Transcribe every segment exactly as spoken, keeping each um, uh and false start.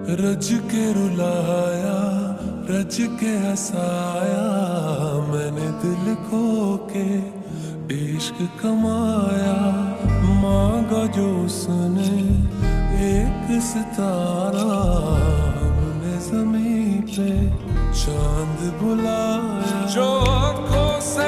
रज के रुलाया, रज के हंसाया, मैंने दिल खो के इश्क कमाया। मांगा जो उसने एक सितारा, हमने ज़मीं पे चांद बुलाया। जो आँखों से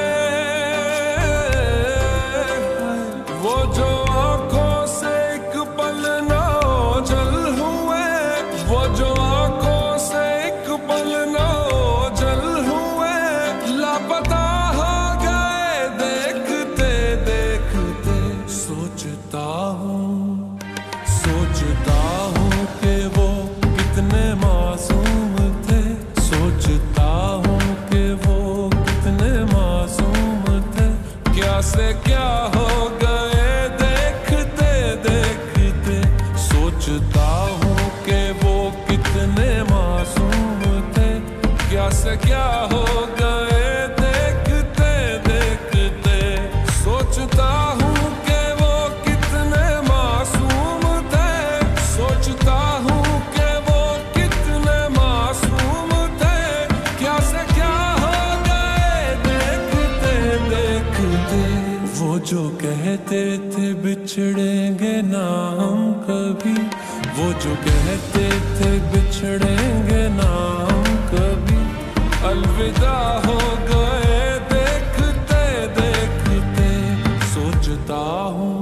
वो जो आँखों से एक पल ना ओझल हुए, वो जो आँखों से एक पल ना ओझल हुए, लापता हो गए देखते देखते। सोचता हूँ सोचता हूँ कि वो कितने मासूम थे, सोचता हूँ कि वो कितने मासूम थे। क्या से क्या हो गए देखते देखते। सोचता हूँ कि वो कितने मासूम थे, क्या से क्या हो गए देखते देखते। सोचता हूँ कि वो कितने मासूम थे, सोचता हूँ कि वो कितने मासूम थे, क्या से क्या हो गए देखते देखते। वो जो कहते थे बिछड़ेंगे ना हम कभी, वो जो कहते थे बिछड़ेंगे ना हम कभी, अलविदा हो गए देखते देखते। सोचता हूँ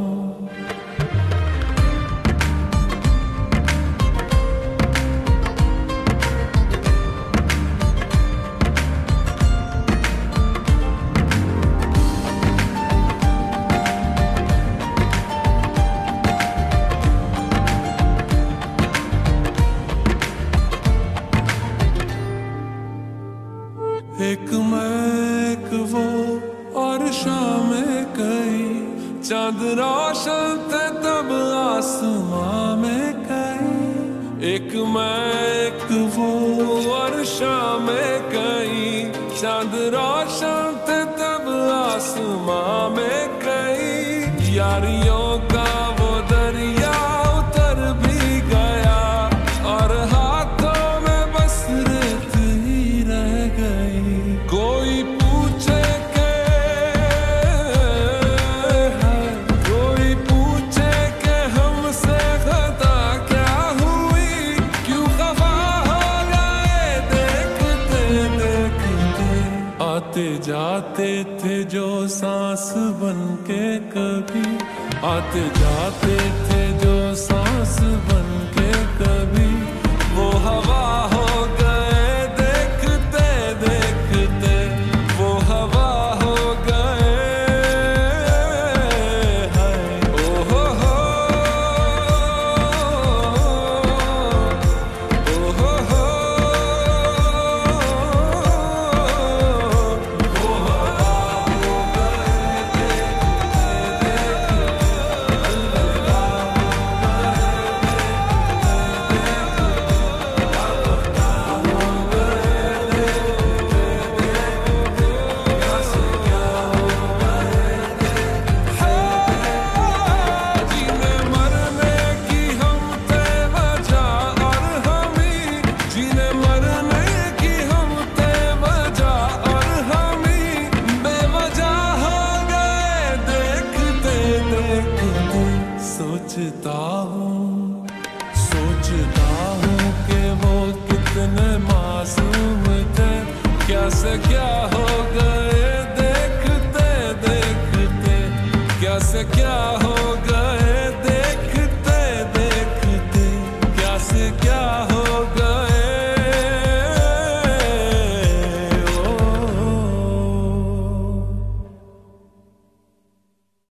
एक मैं एक वो और शाम कई, चांद रोशन थे तब आसमां में कई। एक मैं एक वो और शाम कई, चांद रोशन थे तब आसमां में कई। यारियों का वो दरिया उतर भी गया, और हाथों में बस रेत ही रह गई। कोई पूछे के कोई पूछे के हमसे खता क्या हुई, क्यों खफा हो गए देखते देखते। आते जाते थे जो सांस बन के कभी, आते जाते थे जो सांस बन के कभी, वो हवा हो गए देखते देखते। वो हवा हो गए हैं। ओ हो हो ओ हो हो। वो हवा हो गए देखते देखते। अलविदा जीने मरने की हम थे वजह, और हम ही जीने मरने की हम थे वजह, और हम ही बेवजह हो गए देखते देखते। सोचता हूँ सोचता हूँ कि वो कितने मासूम थे, क्या से क्या हो गए